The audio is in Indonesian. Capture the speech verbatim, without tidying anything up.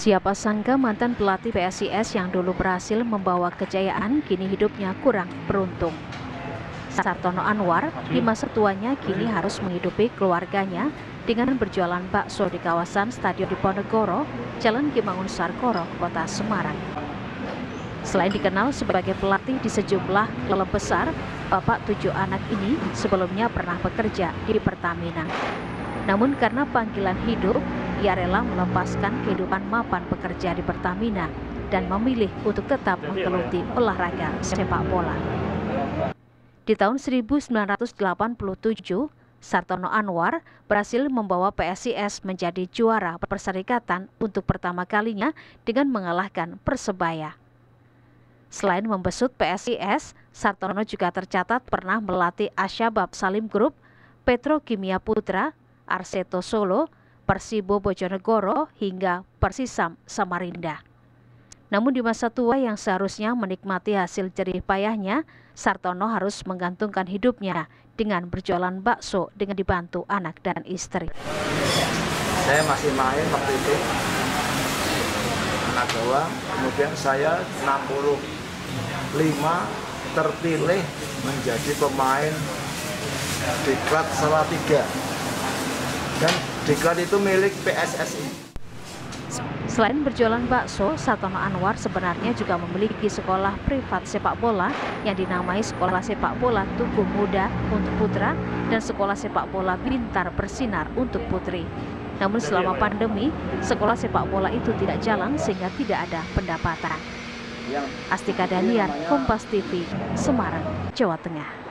Siapa sangka mantan pelatih P S I S yang dulu berhasil membawa kejayaan kini hidupnya kurang beruntung. Sartono Anwar di masa tuanya kini harus menghidupi keluarganya dengan berjualan bakso di kawasan Stadion Diponegoro, Jalan Kimangun Sarkoro, Kota Semarang. Selain dikenal sebagai pelatih di sejumlah klub besar, bapak tujuh anak ini sebelumnya pernah bekerja di Pertamina. Namun karena panggilan hidup, ia rela melepaskan kehidupan mapan bekerja di Pertamina dan memilih untuk tetap menggeluti olahraga sepak bola. Di tahun seribu sembilan ratus delapan puluh tujuh, Sartono Anwar berhasil membawa P S I S menjadi juara perserikatan untuk pertama kalinya dengan mengalahkan Persebaya. Selain membesut P S I S, Sartono juga tercatat pernah melatih Asyabab Salim Group, Petrokimia Putra, Arseto Solo, Persibo Bojonegoro, hingga Persisam Samarinda. Namun di masa tua yang seharusnya menikmati hasil jerih payahnya, Sartono harus menggantungkan hidupnya dengan berjualan bakso dengan dibantu anak dan istri. Saya masih main waktu itu, anak doang, kemudian saya enam puluh lima terpilih menjadi pemain Diklat Salatiga. Dan diklat itu milik P S S I. Selain berjualan bakso, Sartono Anwar sebenarnya juga memiliki sekolah privat sepak bola yang dinamai Sekolah Sepak Bola Tugu Muda untuk putra dan Sekolah Sepak Bola Bintar Bersinar untuk putri. Namun selama pandemi, sekolah sepak bola itu tidak jalan sehingga tidak ada pendapatan. Astika Daniar, Kompas T V, Semarang, Jawa Tengah.